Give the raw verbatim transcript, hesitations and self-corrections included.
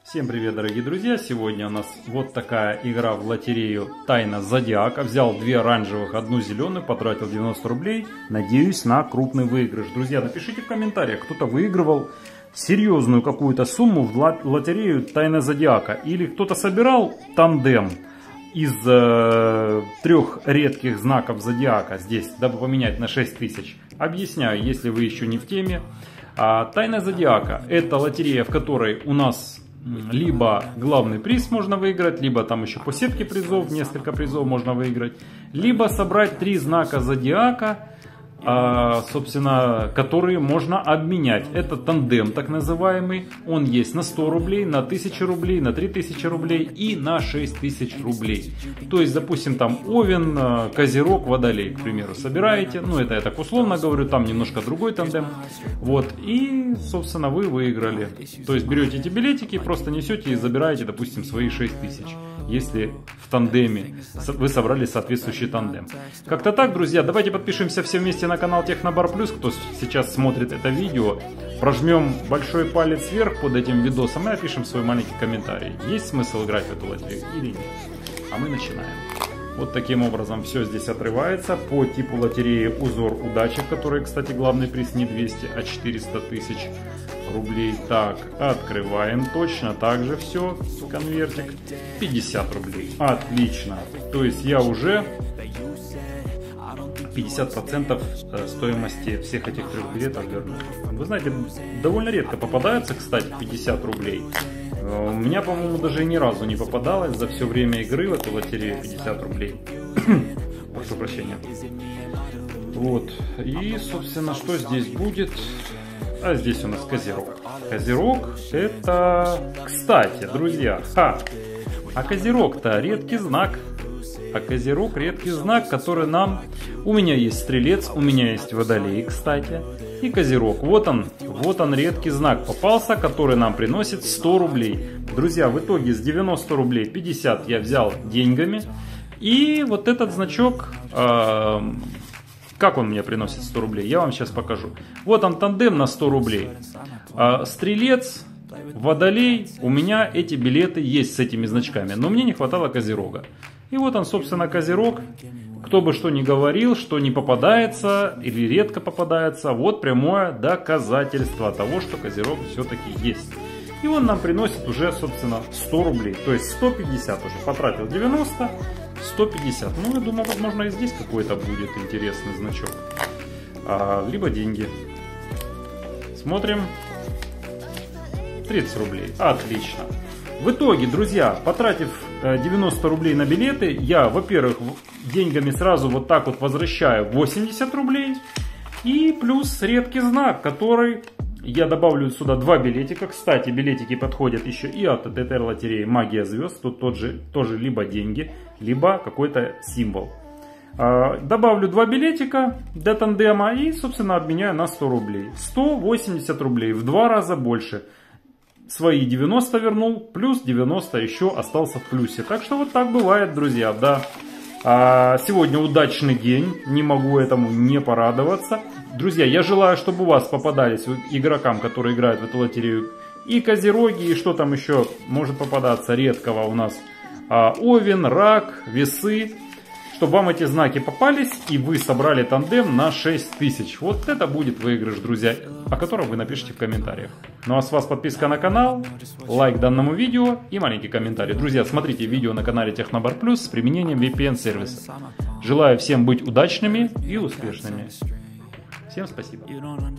Всем привет, дорогие друзья! Сегодня у нас вот такая игра в лотерею Тайна Зодиака. Взял две оранжевых, одну зеленую, потратил девяносто рублей. Надеюсь на крупный выигрыш. Друзья, напишите в комментариях, кто-то выигрывал серьезную какую-то сумму в лотерею Тайна Зодиака. Или кто-то собирал тандем из э, трех редких знаков Зодиака здесь, дабы поменять на шесть тысяч. Объясняю, если вы еще не в теме. А, Тайна Зодиака — это лотерея, в которой у нас либо главный приз можно выиграть, либо там еще по сетке призов, несколько призов можно выиграть, либо собрать три знака Зодиака, а, собственно, которые можно обменять. Это тандем так называемый, он есть на сто рублей, на тысячу рублей, на три тысячи рублей и на шесть тысяч рублей. То есть, допустим, там Овен, Козерог, Водолей, к примеру, собираете, ну это я так условно говорю, там немножко другой тандем, вот, и, собственно, вы выиграли. То есть, берете эти билетики, просто несете и забираете, допустим, свои шесть тысяч, если в тандеме вы собрали соответствующий тандем. Как-то так, друзья, давайте подпишемся все вместе на канал Технобар Плюс, кто сейчас смотрит это видео, прожмем большой палец вверх под этим видосом и напишем свой маленький комментарий, есть смысл играть в эту лотерею или нет. А мы начинаем. Вот таким образом все здесь отрывается. По типу лотереи узор удачи, в которой, кстати, главный приз не двести, а четыреста тысяч рублей. Так, открываем. Точно так же все. Конвертик. пятьдесят рублей. Отлично. То есть я уже пятьдесят процентов стоимости всех этих трех билетов верну. Вы знаете, довольно редко попадаются, кстати, пятьдесят рублей. У меня, по-моему, даже ни разу не попадалось за все время игры в эту лотерею пятьдесят рублей. Прошу прощения. Вот. И, собственно, что здесь будет? А здесь у нас Козерог. Козерог это... Кстати, друзья, ха! А Козерог-то редкий знак. А Козерог редкий знак, который нам... У меня есть Стрелец, у меня есть Водолей, кстати. И Козерог. Вот он, вот он редкий знак попался, который нам приносит сто рублей. Друзья, в итоге с девяноста рублей пятьдесят я взял деньгами. И вот этот значок, э, как он мне приносит сто рублей, я вам сейчас покажу. Вот он, тандем на сто рублей. Э, Стрелец, Водолей, у меня эти билеты есть с этими значками. Но мне не хватало Козерога. И вот он, собственно, Козерог. Кто бы что ни говорил, что не попадается или редко попадается, вот прямое доказательство того, что Козерог все-таки есть. И он нам приносит уже, собственно, сто рублей. То есть сто пятьдесят уже. Потратил девяносто, сто пятьдесят. Ну, я думаю, возможно, и здесь какой-то будет интересный значок. А, либо деньги. Смотрим. тридцать рублей. Отлично. В итоге, друзья, потратив девяносто рублей на билеты, я, во-первых, деньгами сразу вот так вот возвращаю восемьдесят рублей. И плюс редкий знак, который я добавлю сюда два билетика. Кстати, билетики подходят еще и от этой лотереи Магия звезд. Тут тот же, тоже либо деньги, либо какой-то символ. Добавлю два билетика для тандема и, собственно, обменяю на сто рублей. сто восемьдесят рублей, в два раза больше. Свои девяносто вернул, плюс девяносто еще остался в плюсе. Так что вот так бывает, друзья, да. А сегодня удачный день, не могу этому не порадоваться. Друзья, я желаю, чтобы у вас попадались игрокам, которые играют в эту лотерею, и Козероги, и что там еще может попадаться редкого у нас. А, Овен, Рак, Весы. Чтобы вам эти знаки попались и вы собрали тандем на шесть тысяч. Вот это будет выигрыш, друзья, о котором вы напишите в комментариях. Ну а с вас подписка на канал, лайк данному видео и маленький комментарий. Друзья, смотрите видео на канале Технобар Плюс с применением ви пи эн сервиса. Желаю всем быть удачными и успешными. Всем спасибо.